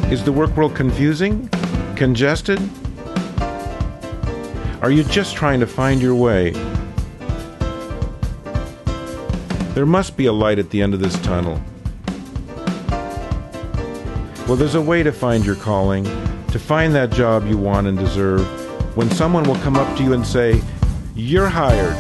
Is the work world confusing? Congested? Are you just trying to find your way? There must be a light at the end of this tunnel. Well, there's a way to find your calling, to find that job you want and deserve, when someone will come up to you and say, "You're hired."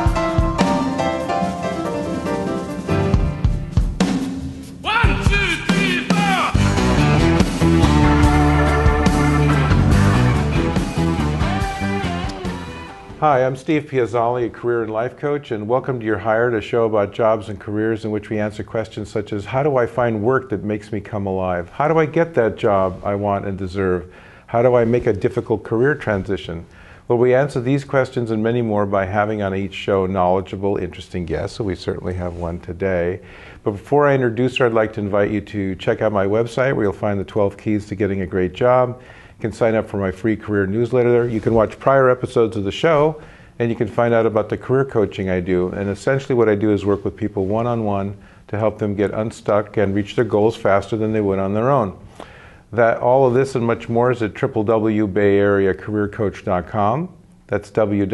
Hi, I'm Steve Piazzali, a career and life coach, and welcome to You're Hired, a show about jobs and careers in which we answer questions such as, how do I find work that makes me come alive? How do I get that job I want and deserve? How do I make a difficult career transition? Well, we answer these questions and many more by having on each show knowledgeable, interesting guests, so we certainly have one today. But before I introduce her, I'd like to invite you to check out my website where you'll find the 12 keys to getting a great job. You can sign up for my free career newsletter. You can watch prior episodes of the show, and you can find out about the career coaching I do. And essentially what I do is work with people one-on-one to help them get unstuck and reach their goals faster than they would on their own. All of this and much more is at www.bayareacareercoach.com. That's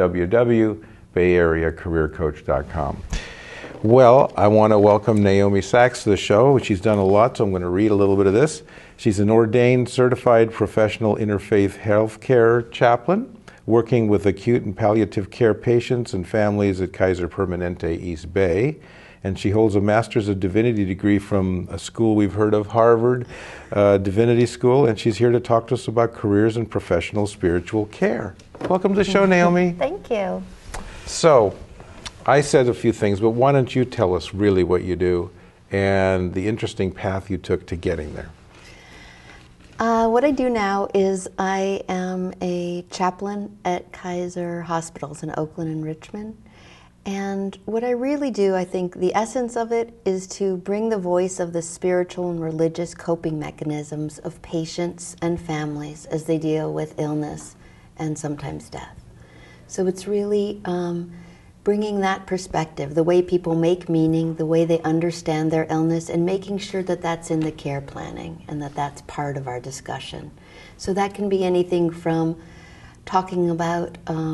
www.bayareacareercoach.com. Well, I want to welcome Naomi Saks to the show. She's done a lot, so I'm going to read a little bit of this. She's an ordained, certified professional interfaith healthcare chaplain, working with acute and palliative care patients and families at Kaiser Permanente East Bay. And she holds a Master's of Divinity degree from a school we've heard of, Harvard Divinity School. And she's here to talk to us about careers in professional spiritual care. Welcome to the show, Naomi. Thank you. So, I said a few things, but why don't you tell us really what you do and the interesting path you took to getting there? What I do now is I am a chaplain at Kaiser Hospitals in Oakland and Richmond. And what I really do, I think the essence of it is to bring the voice of the spiritual and religious coping mechanisms of patients and families as they deal with illness and sometimes death. So it's really bringing that perspective, the way people make meaning, the way they understand their illness, and making sure that that's in the care planning and that that's part of our discussion. So that can be anything from talking about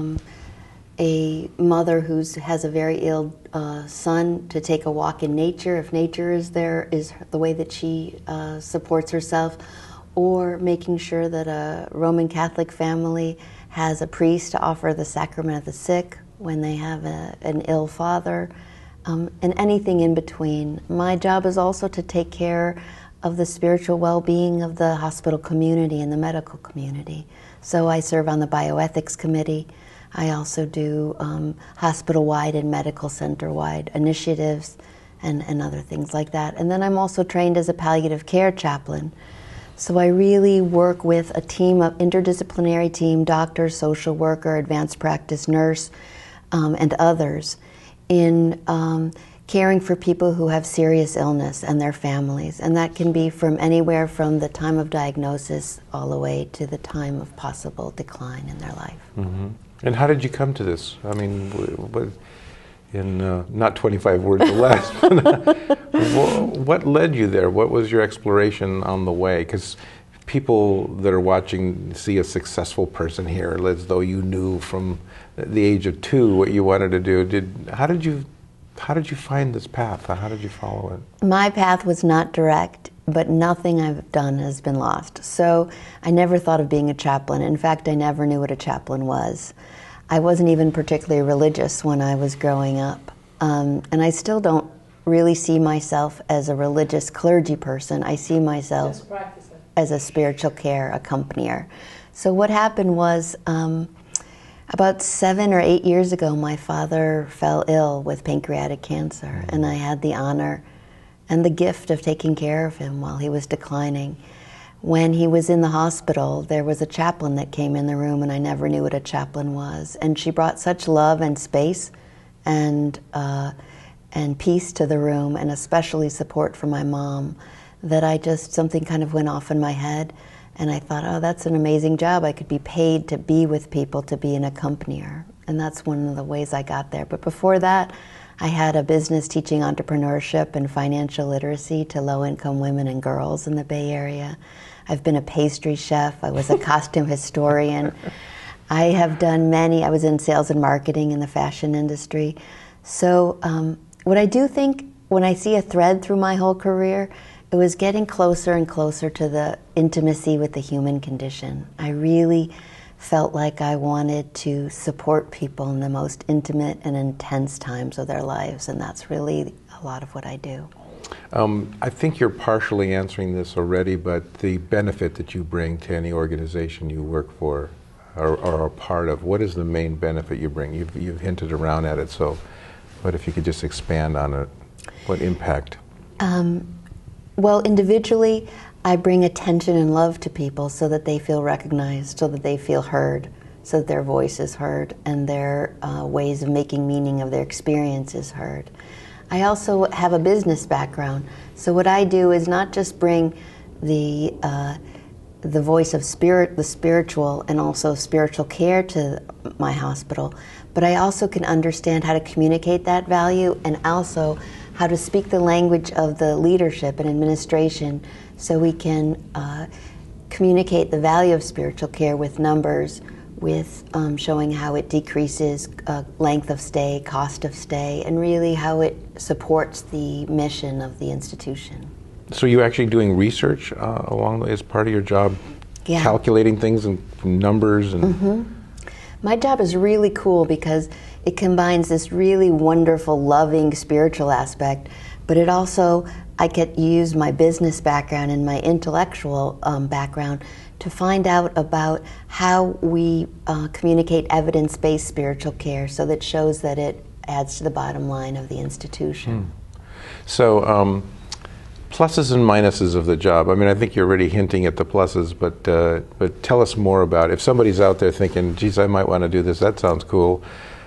a mother who has a very ill son to take a walk in nature, if nature is there, is the way that she supports herself, or making sure that a Roman Catholic family has a priest to offer the sacrament of the sick when they have an ill father, and anything in between. My job is also to take care of the spiritual well-being of the hospital community and the medical community. So I serve on the bioethics committee. I also do hospital-wide and medical center-wide initiatives and other things like that. And then I'm also trained as a palliative care chaplain. So I really work with a team of interdisciplinary team, doctor, social worker, advanced practice nurse, and others in caring for people who have serious illness and their families. And that can be from anywhere from the time of diagnosis all the way to the time of possible decline in their life. Mm-hmm. And how did you come to this? I mean, in not 25 words or less, what led you there? What was your exploration on the way? Because people that are watching see a successful person here as though you knew from the age of 2 what you wanted to do. How did you find this path? How did you follow it? My path was not direct, but nothing I've done has been lost. So I never thought of being a chaplain. In fact, I never knew what a chaplain was. I wasn't even particularly religious when I was growing up. And I still don't really see myself as a religious clergy person. I see myself as a spiritual care accompanier. So what happened was, about 7 or 8 years ago, my father fell ill with pancreatic cancer, and I had the honor and the gift of taking care of him while he was declining. When he was in the hospital, there was a chaplain that came in the room, and I never knew what a chaplain was. And she brought such love and space and peace to the room, and especially support for my mom, that something kind of went off in my head. And I thought, oh, that's an amazing job. I could be paid to be with people, to be an accompanier. And that's one of the ways I got there. But before that, I had a business teaching entrepreneurship and financial literacy to low-income women and girls in the Bay Area. I've been a pastry chef. I was a costume historian. I have done many. I was in sales and marketing in the fashion industry. So what I do think, when I see a thread through my whole career, it was getting closer and closer to the intimacy with the human condition. I really felt like I wanted to support people in the most intimate and intense times of their lives, and that's really a lot of what I do. I think you're partially answering this already, but the benefit that you bring to any organization you work for or are a part of, what is the main benefit you bring? You've hinted around at it, so but if you could just expand on it, what impact? Well, individually, I bring attention and love to people so that they feel recognized, so that they feel heard, so that their voice is heard and their ways of making meaning of their experience is heard. I also have a business background, so what I do is not just bring the voice of the spiritual and also spiritual care to my hospital, but I also can understand how to communicate that value and also how to speak the language of the leadership and administration so we can communicate the value of spiritual care with numbers, with showing how it decreases length of stay, cost of stay, and really how it supports the mission of the institution. So you're actually doing research as part of your job, calculating things and numbers and... My job is really cool because it combines this really wonderful, loving, spiritual aspect, but it also, I get to use my business background and my intellectual background to find out about how we communicate evidence-based spiritual care so that shows that it adds to the bottom line of the institution. So, pluses and minuses of the job. I mean, I think you're already hinting at the pluses, but tell us more about it. If somebody's out there thinking, geez, I might want to do this, that sounds cool.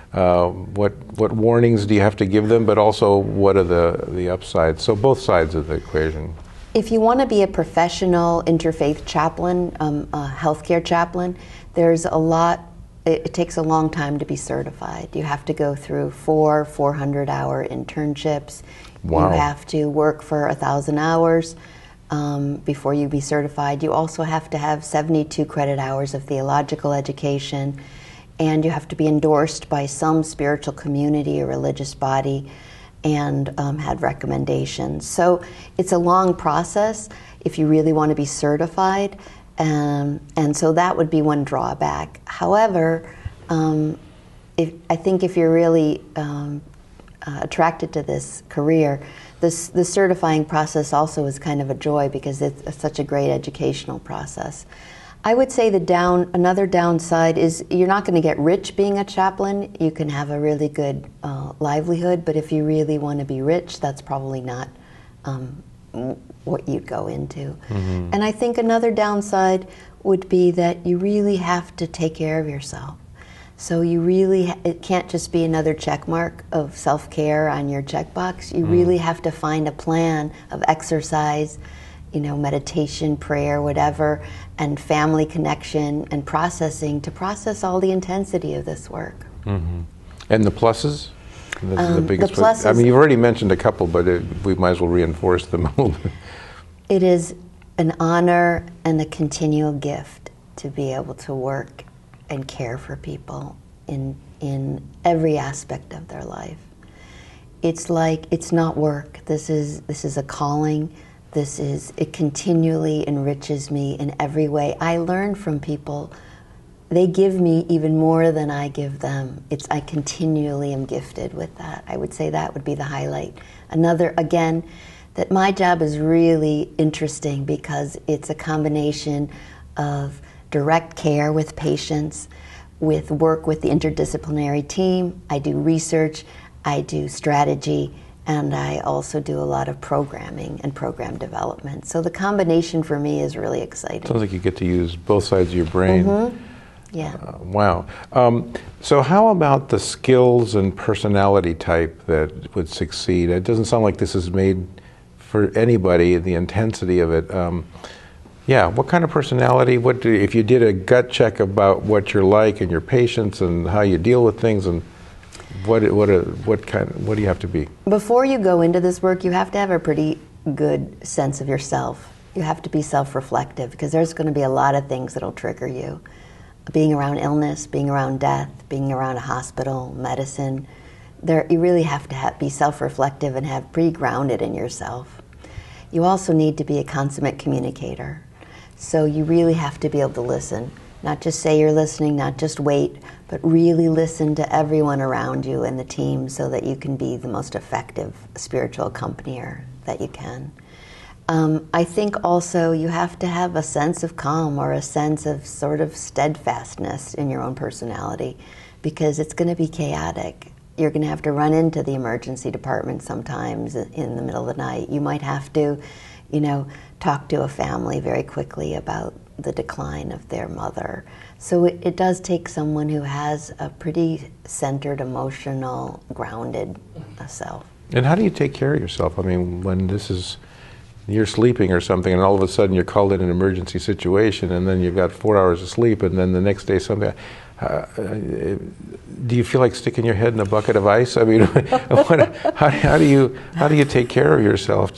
What warnings do you have to give them, but also what are the upsides? So both sides of the equation. If you want to be a professional interfaith chaplain, a healthcare chaplain, there's a lot. It takes a long time to be certified. You have to go through 400-hour internships. Wow. You have to work for 1,000 hours before you be certified. You also have to have 72 credit hours of theological education, and you have to be endorsed by some spiritual community or religious body and had recommendations. So it's a long process if you really want to be certified, and so that would be one drawback. However, I think if you're really attracted to this career, the certifying process also is kind of a joy because it's such a great educational process. I would say another downside is you're not going to get rich being a chaplain. You can have a really good livelihood, but if you really want to be rich, that's probably not what you'd go into. And I think another downside would be that you really have to take care of yourself. So you really, it can't just be another check mark of self-care on your checkbox. You really have to find a plan of exercise, meditation, prayer, whatever, and family connection and processing to process all the intensity of this work. And the pluses? The biggest the pluses, I mean, you've already mentioned a couple, but we might as well reinforce them a little bit. It is an honor and a continual gift to be able to work and care for people in every aspect of their life. It's like, it's not work. This is a calling. It continually enriches me in every way. I learn from people. They give me even more than I give them. I continually am gifted with that. I would say that would be the highlight. Again, that my job is really interesting because it's a combination of direct care with patients, with work with the interdisciplinary team. I do research, I do strategy, and I also do a lot of programming and program development. So the combination for me is really exciting. Sounds like you get to use both sides of your brain. Yeah. Wow. So how about the skills and personality type that would succeed? It doesn't sound like this is made for anybody, the intensity of it. What kind of personality? If you did a gut check about what you're like and your patients and how you deal with things, and what do you have to be? Before you go into this work, you have to have a pretty good sense of yourself. You have to be self-reflective, because there's going to be a lot of things that'll trigger you. Being around illness, being around death, being around a hospital, medicine. You really have to be self-reflective and have pretty grounded in yourself. You also need to be a consummate communicator. So you really have to be able to listen. Not just say you're listening, not just wait, but really listen to everyone around you and the team so that you can be the most effective spiritual accompanier that you can. I think also you have to have a sense of calm or a sense of sort of steadfastness in your own personality, because it's going to be chaotic. You're going to have to run into the emergency department sometimes in the middle of the night. You might have to, talk to a family very quickly about the decline of their mother. So it does take someone who has a pretty centered, emotional, grounded self. And how do you take care of yourself? I mean, when you're sleeping or something, and all of a sudden you're called in an emergency situation, and then you've got 4 hours of sleep, and then the next day something. Do you feel like sticking your head in a bucket of ice? I mean, how do you take care of yourself?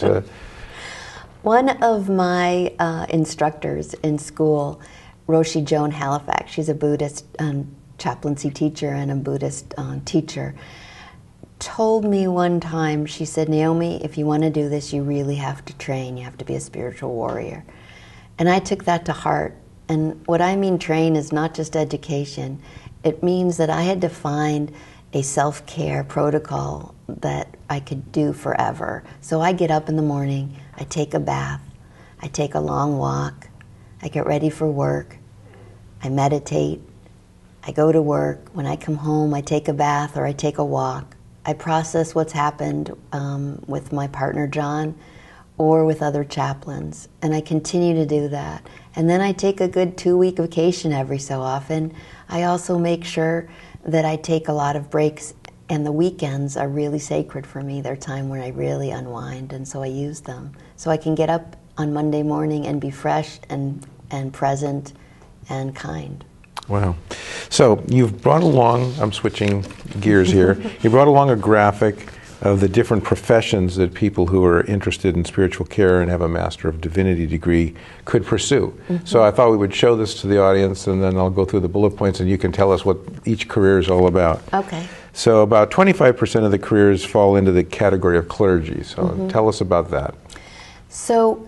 One of my instructors in school, Roshi Joan Halifax, she's a Buddhist chaplaincy teacher and a Buddhist teacher, told me one time, she said, Naomi, if you want to do this, you really have to train. You have to be a spiritual warrior. And I took that to heart. And what I mean train is not just education. It means that I had to find a self-care protocol that I could do forever. So I get up in the morning, I take a bath, I take a long walk, I get ready for work, I meditate, I go to work. When I come home, I take a bath or I take a walk. I process what's happened with my partner John or with other chaplains, and I continue to do that. And then I take a good 2-week vacation every so often. I also make sure that I take a lot of breaks, and the weekends are really sacred for me. They're time when I really unwind, and so I use them. So I can get up on Monday morning and be fresh and present and kind. Wow. So you've brought along, I'm switching gears here, you brought along a graphic of the different professions that people who are interested in spiritual care and have a Master of Divinity degree could pursue. Mm-hmm. So I thought we would show this to the audience, and then I'll go through the bullet points and you can tell us what each career is all about. Okay. So about 25% of the careers fall into the category of clergy. So tell us about that. So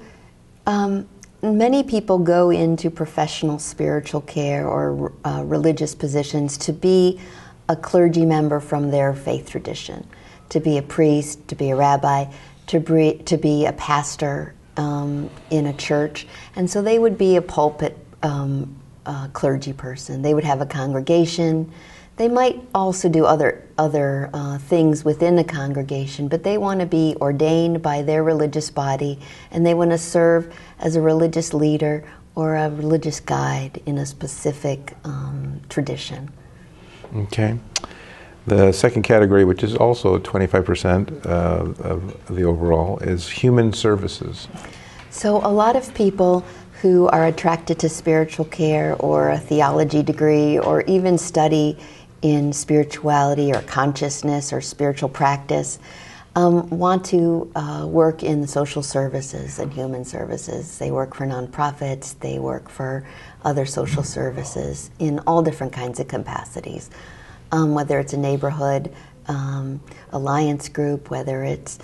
many people go into professional spiritual care or religious positions to be a clergy member from their faith tradition, to be a priest, to be a rabbi, to be a pastor in a church. And so they would be a pulpit clergy person. They would have a congregation. They might also do other things within the congregation, but they want to be ordained by their religious body, and they want to serve as a religious leader or a religious guide in a specific tradition. Okay. The second category, which is also 25% of the overall, is human services. So a lot of people who are attracted to spiritual care or a theology degree or even study in spirituality or consciousness or spiritual practice want to work in social services and human services. They work for nonprofits, they work for other social services in all different kinds of capacities. Whether it's a neighborhood alliance group, whether it's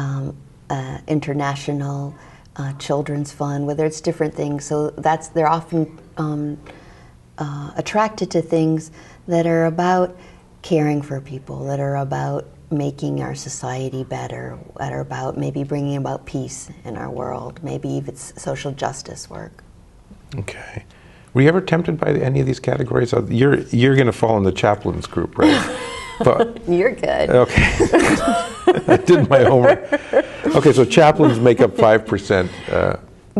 international children's fund, whether it's different things. So they're often attracted to things that are about caring for people, that are about making our society better, that are about maybe bringing about peace in our world, maybe if it's social justice work. Okay. Were you ever tempted by any of these categories? You're going to fall in the chaplains group, right? But, you're good. Okay. I did my homework. Okay, so chaplains make up 5%.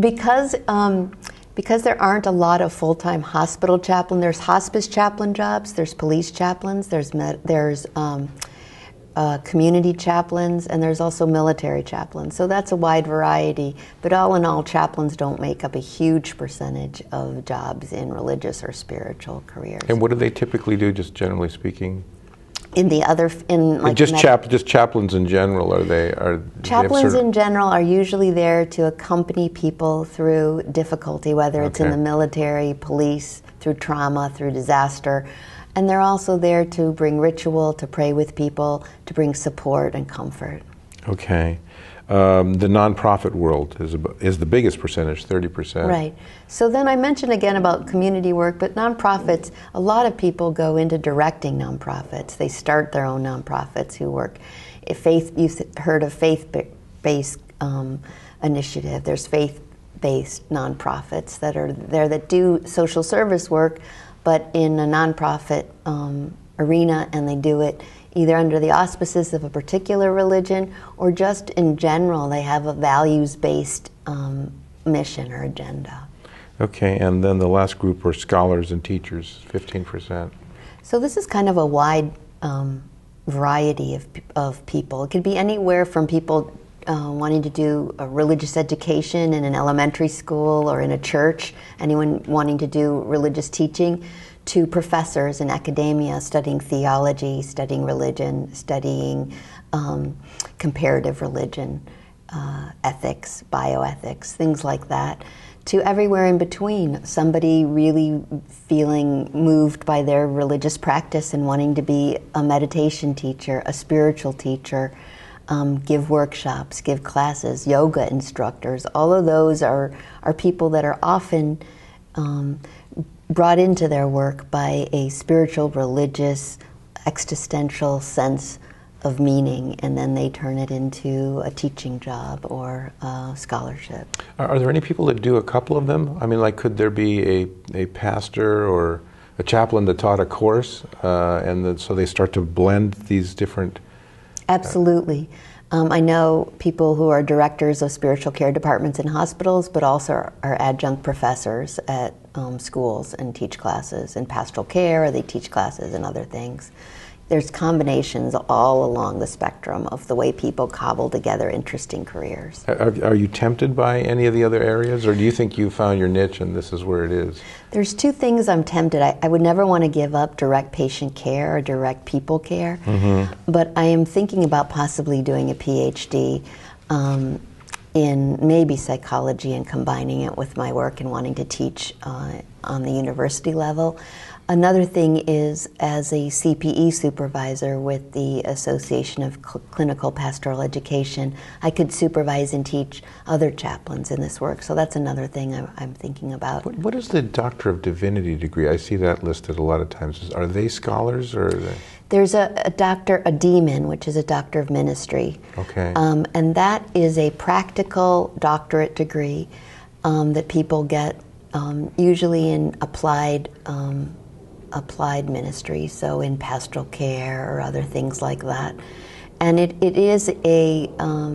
Because there aren't a lot of full-time hospital chaplain, there's hospice chaplain jobs, there's police chaplains, there's community chaplains, and there's also military chaplains. So that's a wide variety, but all in all, chaplains don't make up a huge percentage of jobs in religious or spiritual careers. And what do they typically do, just generally speaking? In the other, in like just chaplains in general, chaplains in general are usually there to accompany people through difficulty, whether it's in the military, police, through trauma, through disaster, and they're also there to bring ritual, to pray with people, to bring support and comfort. Okay. The nonprofit world is the biggest percentage, 30%. Right. So then I mentioned again about community work, but nonprofits, a lot of people go into directing nonprofits. They start their own nonprofits who work. You've heard of faith-based initiative. There's faith-based nonprofits that are there that do social service work, but in a nonprofit arena, and they do it either under the auspices of a particular religion or just in general. They have a values-based mission or agenda. Okay, and then the last group are scholars and teachers, 15%. So this is kind of a wide variety of people. It could be anywhere from people wanting to do a religious education in an elementary school or in a church, anyone wanting to do religious teaching, to professors in academia studying theology, studying religion, studying comparative religion, ethics, bioethics, things like that, to everywhere in between. Somebody really feeling moved by their religious practice and wanting to be a meditation teacher, a spiritual teacher, give workshops, give classes, yoga instructors. All of those are people that are often brought into their work by a spiritual, religious, existential sense of meaning, and then they turn it into a teaching job or scholarship. Are there any people that do a couple of them? I mean, like, could there be a pastor or a chaplain that taught a course, and so they start to blend these different... Absolutely. I know people who are directors of spiritual care departments in hospitals, but also are adjunct professors at schools and teach classes in pastoral care, or they teach classes and other things. There's combinations all along the spectrum of the way people cobble together interesting careers. Are you tempted by any of the other areas, or do you think you found your niche and this is where it is? There's two things I'm tempted. I would never want to give up direct patient care or direct people care, but I am thinking about possibly doing a PhD in maybe psychology and combining it with my work and wanting to teach on the university level. Another thing is, as a CPE supervisor with the Association of Clinical Pastoral Education, I could supervise and teach other chaplains in this work. So that's another thing I'm thinking about. What is the Doctor of Divinity degree? I see that listed a lot of times. Are they scholars, or are they? There's a DMin, which is a Doctor of Ministry. Okay. And that is a practical doctorate degree that people get usually in applied ministry, so in pastoral care or other things like that. And it is the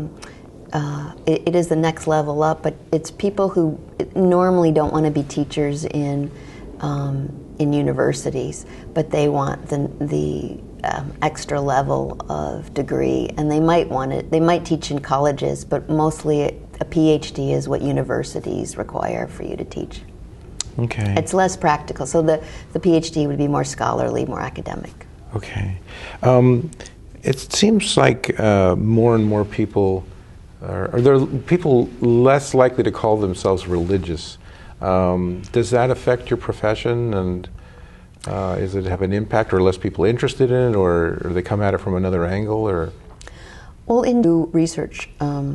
next level up, but it's people who normally don't want to be teachers in universities, but they want the extra level of degree, and they might teach in colleges, but mostly a PhD is what universities require for you to teach. Okay. It's less practical, so the PhD would be more scholarly, more academic. Okay. It seems like more and more people are there people less likely to call themselves religious. Does that affect your profession, and does it have an impact, or less people interested in it, or they come at it from another angle, or? Well, in new research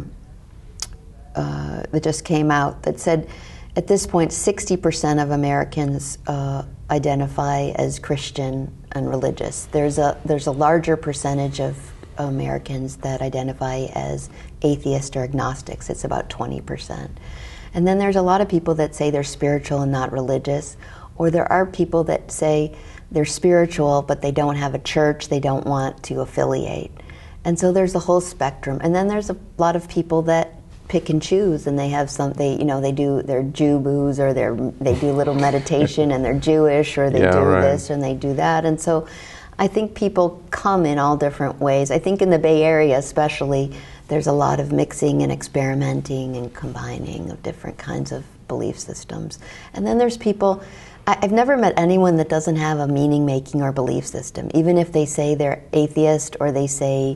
that just came out that said, at this point, 60% of Americans identify as Christian and religious. There's a larger percentage of Americans that identify as atheist or agnostics. It's about 20%. And then there's a lot of people that say they're spiritual and not religious, or there are people that say they're spiritual but they don't have a church, they don't want to affiliate. And so there's a whole spectrum. And then there's a lot of people that pick and choose, and they have they do their Jew booze, or they do little meditation and they're Jewish, or they this and they do that. And so I think people come in all different ways. I think in the Bay Area especially, there's a lot of mixing and experimenting and combining of different kinds of belief systems. And then there's people I've never met anyone that doesn't have a meaning-making or belief system, even if they say they're atheist or they say,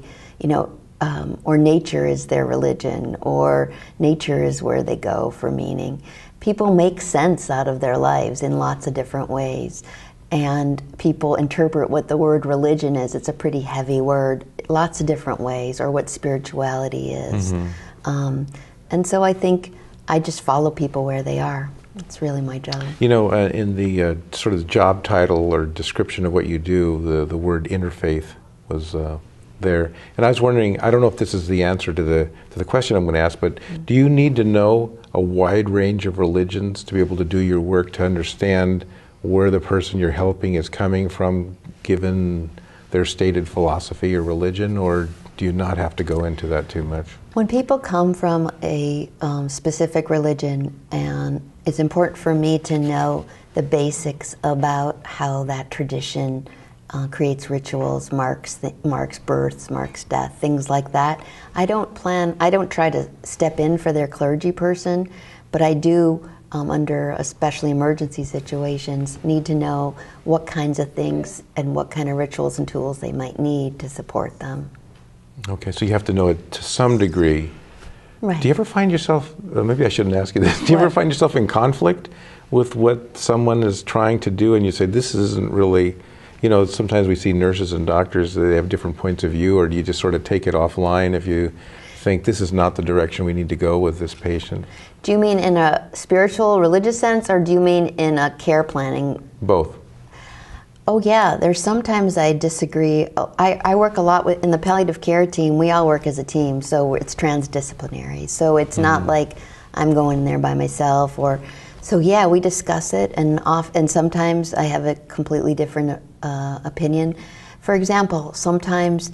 or nature is their religion, or nature is where they go for meaning. People make sense out of their lives in lots of different ways, and people interpret what the word religion is. It's a pretty heavy word, lots of different ways, or what spirituality is. And so I think I just follow people where they are. It's really my job. In the sort of job title or description of what you do, the word interfaith was there. And I was wondering, I don't know if this is the answer to the question I'm going to ask, but do you need to know a wide range of religions to be able to do your work, to understand where the person you're helping is coming from, given their stated philosophy or religion, or do you not have to go into that too much? When people come from a specific religion, and it's important for me to know the basics about how that tradition creates rituals, marks births, marks death, things like that. I don't try to step in for their clergy person, but I do, under especially emergency situations, need to know what kinds of things and what kind of rituals and tools they might need to support them. Okay, so you have to know it to some degree. Right. Do you ever find yourself, maybe I shouldn't ask you this, do you ever find yourself in conflict with what someone is trying to do and you say, this isn't really, sometimes we see nurses and doctors, they have different points of view, or do you just sort of take it offline if you think this is not the direction we need to go with this patient? Do you mean in a spiritual, religious sense, or do you mean in a care planning? Both. Oh yeah, there's sometimes I disagree. I work a lot in the palliative care team. We all work as a team, so it's transdisciplinary. So it's not like I'm going there by myself, so yeah, we discuss it, and sometimes I have a completely different opinion. For example, sometimes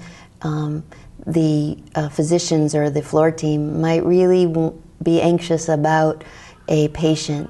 the physicians or the floor team might really be anxious about a patient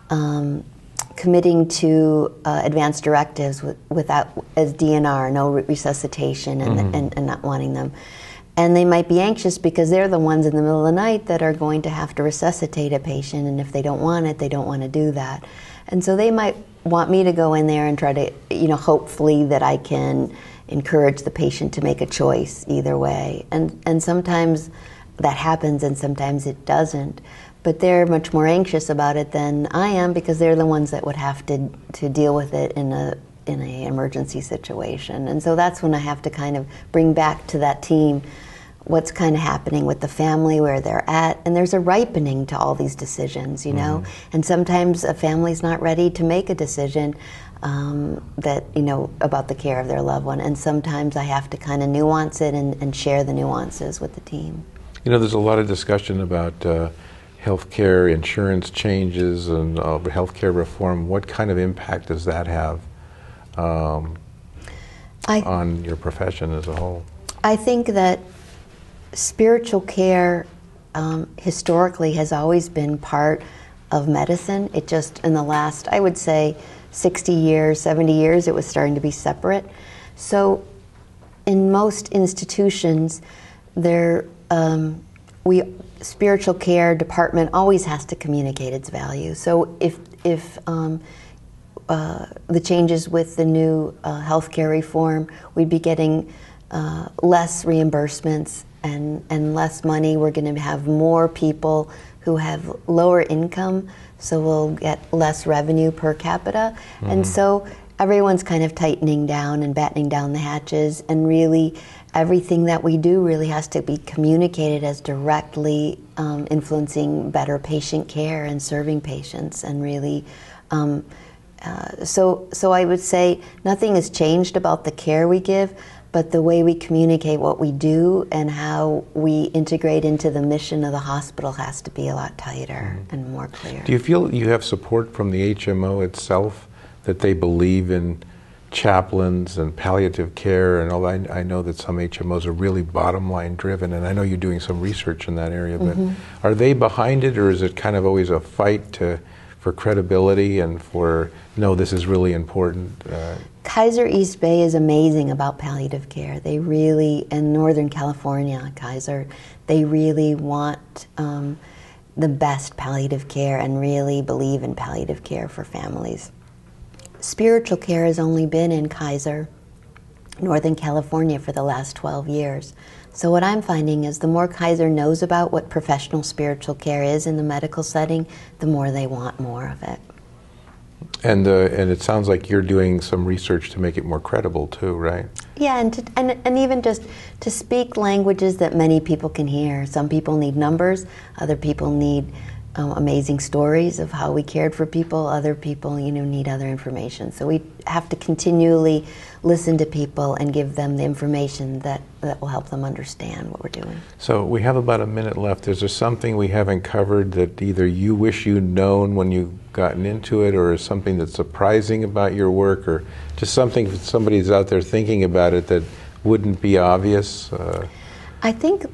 committing to advanced directives as DNR, no resuscitation, and not wanting them. And they might be anxious because they're the ones in the middle of the night that are going to have to resuscitate a patient, and if they don't want it, they don't want to do that. And so they might want me to go in there and try to, hopefully that I can encourage the patient to make a choice either way. And sometimes that happens and sometimes it doesn't. But they're much more anxious about it than I am because they're the ones that would have to deal with it in an emergency situation. And so that's when I have to kind of bring back to that team what's kind of happening with the family, where they're at, and there's a ripening to all these decisions, And sometimes a family's not ready to make a decision about the care of their loved one, and sometimes I have to kind of nuance it and share the nuances with the team. There's a lot of discussion about healthcare insurance changes and healthcare reform. What kind of impact does that have on your profession as a whole? I think that spiritual care historically has always been part of medicine. It just, in the last, I would say, 60 years, 70 years, it was starting to be separate. So in most institutions, spiritual care department always has to communicate its value. So if the changes with the new healthcare reform, we'd be getting less reimbursements and less money. We're going to have more people who have lower income, so we'll get less revenue per capita. And so everyone's kind of tightening down and battening down the hatches, and really everything that we do really has to be communicated as directly influencing better patient care and serving patients, and really so I would say nothing has changed about the care we give, but the way we communicate what we do and how we integrate into the mission of the hospital has to be a lot tighter and more clear. Do you feel you have support from the HMO itself, that they believe in chaplains and palliative care and all? I know that some HMOs are really bottom line driven, and I know you're doing some research in that area, but are they behind it, or is it kind of always a fight for credibility and for, no, this is really important? Kaiser East Bay is amazing about palliative care. They really, in Northern California, Kaiser, they really want the best palliative care and really believe in palliative care for families. spiritual care has only been in Kaiser, Northern California, for the last 12 years. So what I'm finding is the more Kaiser knows about what professional spiritual care is in the medical setting, the more they want more of it. And it sounds like you're doing some research to make it more credible too, right? Yeah, and even just to speak languages that many people can hear. Some people need numbers, other people need amazing stories of how we cared for people, other people, need other information. So we have to continually listen to people and give them the information that will help them understand what we're doing. So we have about a minute left. Is there something we haven't covered that either you wish you'd known when you've gotten into it, or is something that's surprising about your work, or just something if somebody's out there thinking about it that wouldn't be obvious? I think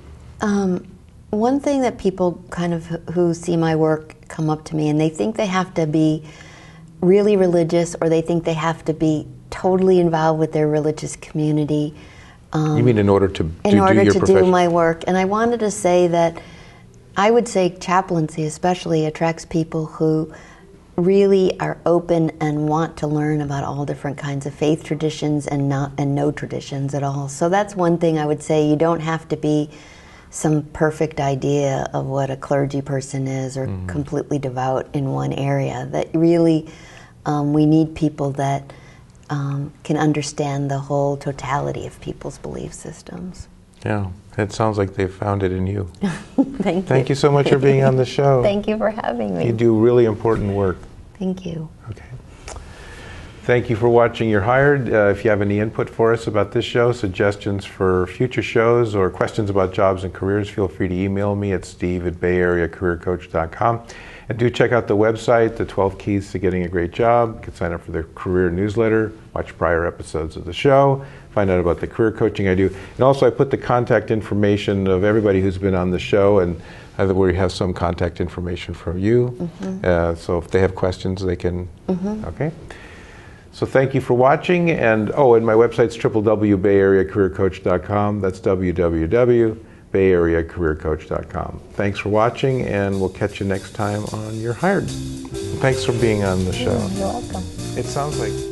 one thing that people kind of who see my work come up to me and they think they have to be really religious, or they think they have to be totally involved with their religious community. You mean in order to do my work? And I wanted to say that I would say chaplaincy especially attracts people who really are open and want to learn about all different kinds of faith traditions and no traditions at all. So that's one thing I would say. You don't have to be some perfect idea of what a clergy person is, or completely devout in one area. That really, we need people that can understand the whole totality of people's belief systems. Yeah, it sounds like they've found it in you. Thank you. Thank you so much for being on the show. Thank you for having me. You do really important work. Thank you. Okay. Thank you for watching You're Hired. If you have any input for us about this show, suggestions for future shows, or questions about jobs and careers, feel free to email me at steve@bayareacareercoach.com. And do check out the website, the 12 Keys to Getting a Great Job. You can sign up for the career newsletter, watch prior episodes of the show, find out about the career coaching I do. And also I put the contact information of everybody who's been on the show, and we have some contact information from you. So if they have questions, they can, okay? So thank you for watching, and my website's www.bayareacareercoach.com. That's www.bayareacareercoach.com. Thanks for watching, and we'll catch you next time on You're Hired. Thanks for being on the show. You're welcome. It sounds like